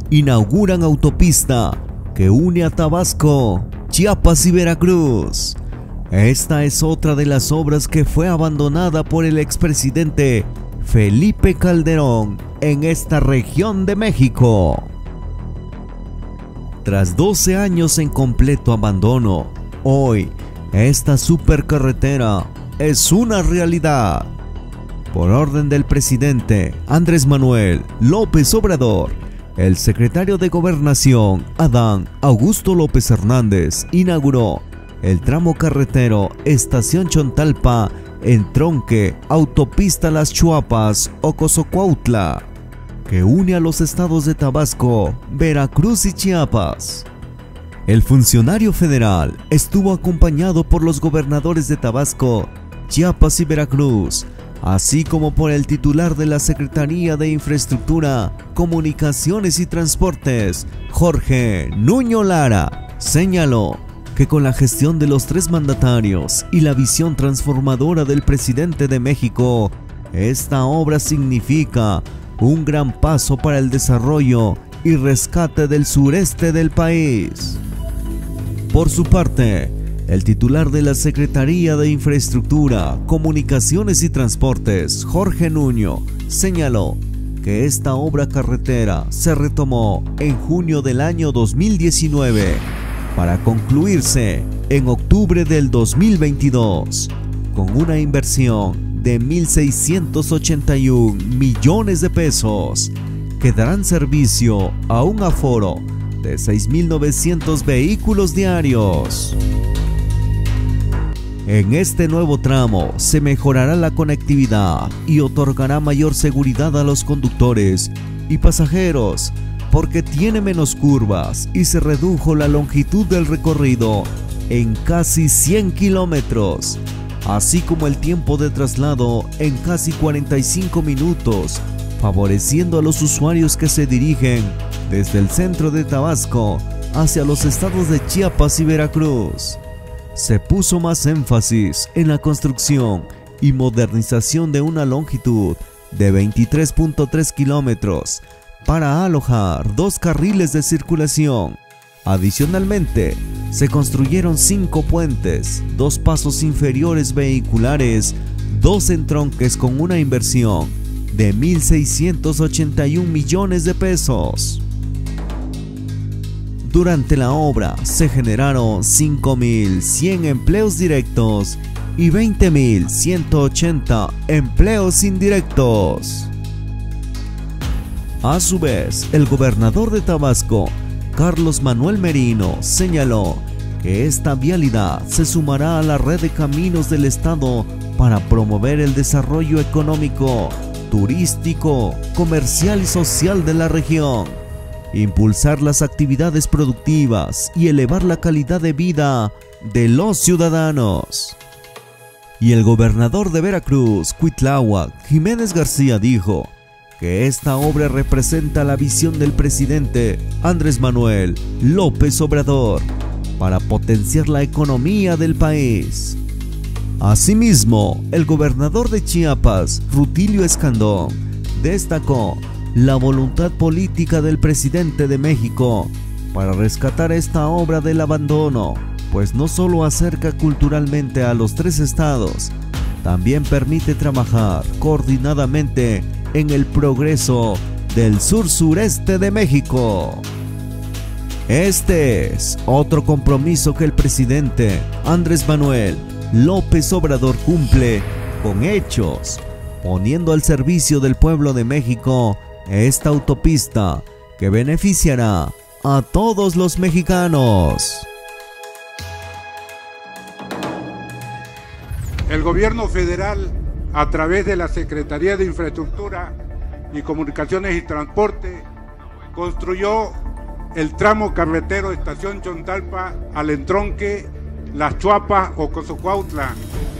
inauguran autopista que une a Tabasco, Chiapas y Veracruz. Esta es otra de las obras que fue abandonada por el expresidente Felipe Calderón en esta región de México. Tras 12 años en completo abandono, hoy esta supercarretera es una realidad. Por orden del presidente Andrés Manuel López Obrador, el secretario de Gobernación Adán Augusto López Hernández inauguró el tramo carretero Estación Chontalpa, Entronque, Autopista Las Chuapas, Ocosocuautla, que une a los estados de Tabasco, Veracruz y Chiapas. El funcionario federal estuvo acompañado por los gobernadores de Tabasco, Chiapas y Veracruz, así como por el titular de la Secretaría de Infraestructura, Comunicaciones y Transportes, Jorge Nuño Lara. Señaló que con la gestión de los tres mandatarios y la visión transformadora del presidente de México, esta obra significa un gran paso para el desarrollo y rescate del sureste del país. Por su parte, el titular de la Secretaría de Infraestructura, Comunicaciones y Transportes, Jorge Nuño, señaló que esta obra carretera se retomó en junio del año 2019 para concluirse en octubre del 2022 con una inversión de 1.681 millones de pesos que darán servicio a un aforo de 6.900 vehículos diarios. En este nuevo tramo se mejorará la conectividad y otorgará mayor seguridad a los conductores y pasajeros porque tiene menos curvas y se redujo la longitud del recorrido en casi 100 kilómetros, así como el tiempo de traslado en casi 45 minutos, favoreciendo a los usuarios que se dirigen desde el centro de Tabasco hacia los estados de Chiapas y Veracruz. Se puso más énfasis en la construcción y modernización de una longitud de 23.3 kilómetros para alojar 2 carriles de circulación. Adicionalmente, se construyeron 5 puentes, 2 pasos inferiores vehiculares, 2 entronques con una inversión de 1.681 millones de pesos. Durante la obra se generaron 5.100 empleos directos y 20.180 empleos indirectos. A su vez, el gobernador de Tabasco, Carlos Manuel Merino, señaló que esta vialidad se sumará a la red de caminos del estado para promover el desarrollo económico, turístico, comercial y social de la región, impulsar las actividades productivas y elevar la calidad de vida de los ciudadanos. Y el gobernador de Veracruz, Cuitláhuac Jiménez García, dijo que esta obra representa la visión del presidente Andrés Manuel López Obrador para potenciar la economía del país. Asimismo, el gobernador de Chiapas, Rutilio Escandón, destacó la voluntad política del presidente de México para rescatar esta obra del abandono, pues no solo acerca culturalmente a los 3 estados, también permite trabajar coordinadamente en el progreso del sur-sureste de México. Este es otro compromiso que el presidente Andrés Manuel López Obrador cumple con hechos, poniendo al servicio del pueblo de México esta autopista que beneficiará a todos los mexicanos. El gobierno federal, a través de la Secretaría de Infraestructura y Comunicaciones y Transporte, construyó el tramo carretero Estación Chontalpa al entronque Las Chuapas o Ocosocuautla.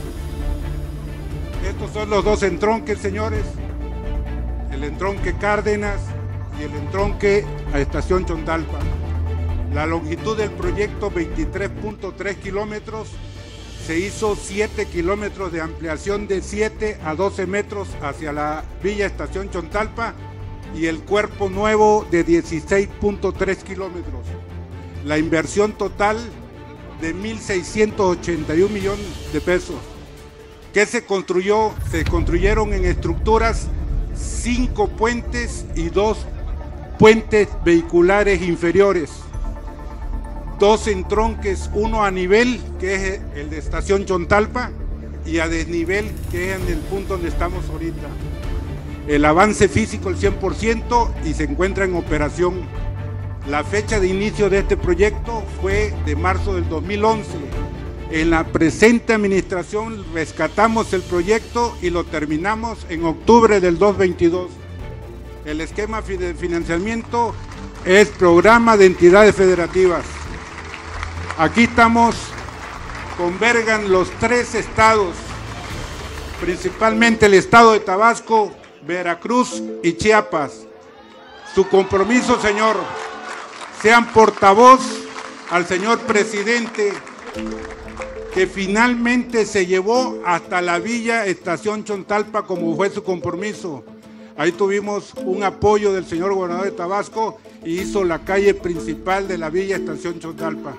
Estos son los 2 entronques, señores, el entronque Cárdenas y el entronque a Estación Chontalpa. La longitud del proyecto 23.3 kilómetros, se hizo 7 kilómetros de ampliación de 7 a 12 metros hacia la Villa Estación Chontalpa y el cuerpo nuevo de 16.3 kilómetros. La inversión total de 1.681 millones de pesos. ¿Qué se construyó? Se construyeron en estructuras 5 puentes y 2 puentes vehiculares inferiores, 2 entronques, uno a nivel, que es el de Estación Chontalpa, y a desnivel, que es en el punto donde estamos ahorita. El avance físico el 100% y se encuentra en operación. La fecha de inicio de este proyecto fue de marzo del 2011. En la presente administración rescatamos el proyecto y lo terminamos en octubre del 2022. El esquema de financiamiento es programa de entidades federativas. Aquí estamos, convergan los 3 estados, principalmente el estado de Tabasco, Veracruz y Chiapas. Su compromiso, señor, sean portavoz al señor presidente, que finalmente se llevó hasta la Villa Estación Chontalpa como fue su compromiso. Ahí tuvimos un apoyo del señor gobernador de Tabasco y hizo la calle principal de la Villa Estación Chontalpa.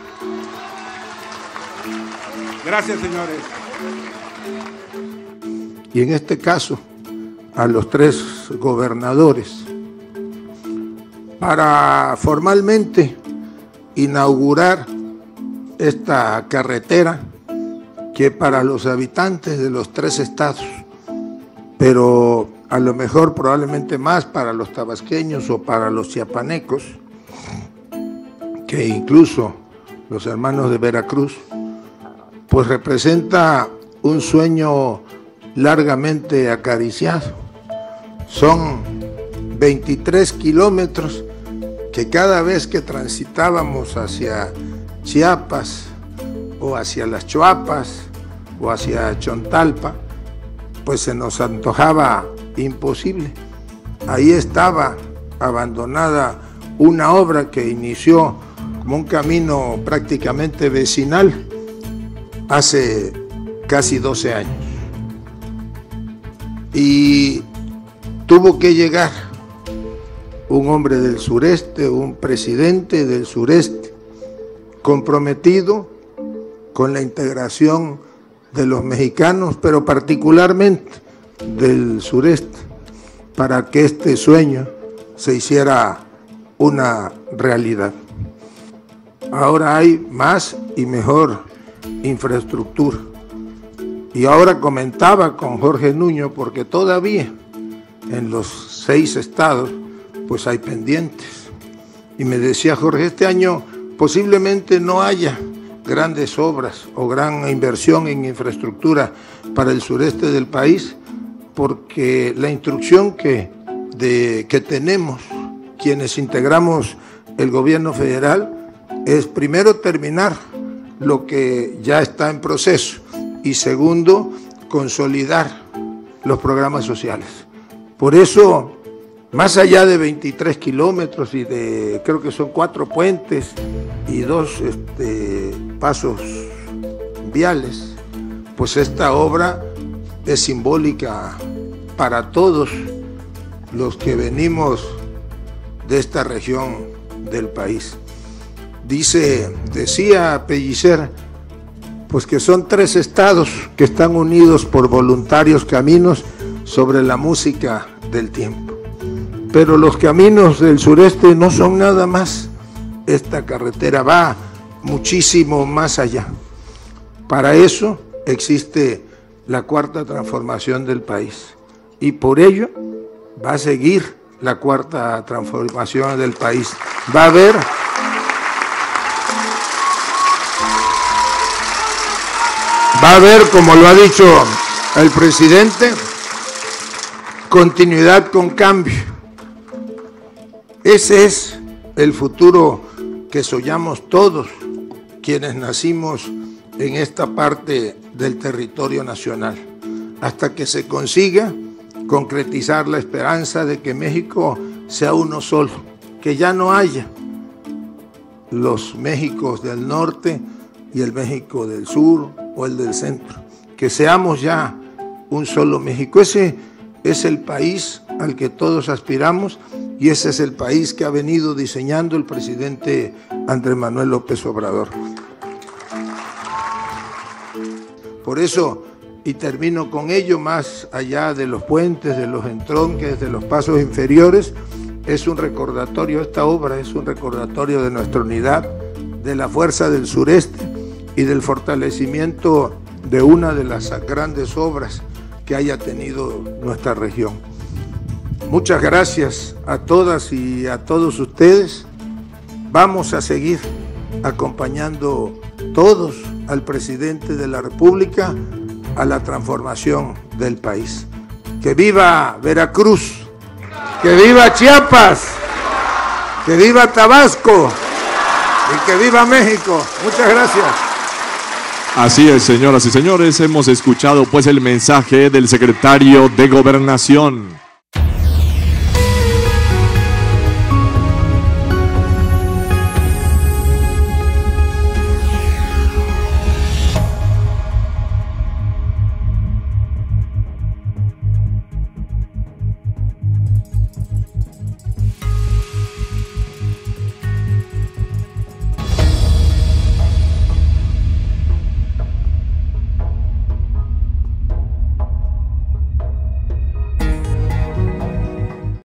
Gracias, señores. Y en este caso, a los 3 gobernadores, para formalmente inaugurar esta carretera que para los habitantes de los 3 estados, pero a lo mejor probablemente más para los tabasqueños o para los chiapanecos, que incluso los hermanos de Veracruz, pues representa un sueño largamente acariciado. Son 23 kilómetros que cada vez que transitábamos hacia Chiapas o hacia las Choapas o hacia Chontalpa, pues se nos antojaba imposible. Ahí estaba abandonada una obra que inició como un camino prácticamente vecinal hace casi 12 años. Y tuvo que llegar un hombre del sureste, un presidente del sureste, comprometido con la integración de los mexicanos, pero particularmente del sureste, para que este sueño se hiciera una realidad. Ahora hay más y mejor infraestructura. Y ahora comentaba con Jorge Nuño, porque todavía en los 6 estados pues hay pendientes. Y me decía Jorge, este año posiblemente no haya grandes obras o gran inversión en infraestructura para el sureste del país, porque la instrucción que tenemos quienes integramos el gobierno federal es primero terminar lo que ya está en proceso y segundo consolidar los programas sociales. Por eso, más allá de 23 kilómetros y de, creo que son 4 puentes y 2 pasos viales, pues esta obra es simbólica para todos los que venimos de esta región del país. Decía Pellicer, pues que son 3 estados que están unidos por voluntarios caminos sobre la música del tiempo. Pero los caminos del sureste no son nada más. Esta carretera va muchísimo más allá. Para eso existe la 4ª transformación del país. Y por ello va a seguir la 4ª transformación del país. Va a haber, como lo ha dicho el presidente, continuidad con cambio. Ese es el futuro que soñamos todos quienes nacimos en esta parte del territorio nacional, hasta que se consiga concretizar la esperanza de que México sea uno solo, que ya no haya los Méxicos del norte y el México del sur o el del centro, que seamos ya un solo México. Ese es el país al que todos aspiramos, y ese es el país que ha venido diseñando el presidente Andrés Manuel López Obrador. Por eso, y termino con ello, más allá de los puentes, de los entronques, de los pasos inferiores, es un recordatorio, esta obra es un recordatorio de nuestra unidad, de la fuerza del sureste y del fortalecimiento de una de las grandes obras que haya tenido nuestra región. Muchas gracias a todas y a todos ustedes. Vamos a seguir acompañando todos al presidente de la República a la transformación del país. ¡Que viva Veracruz! ¡Que viva Chiapas! ¡Que viva Tabasco! ¡Y que viva México! Muchas gracias. Así es, señoras y señores, hemos escuchado pues el mensaje del secretario de Gobernación.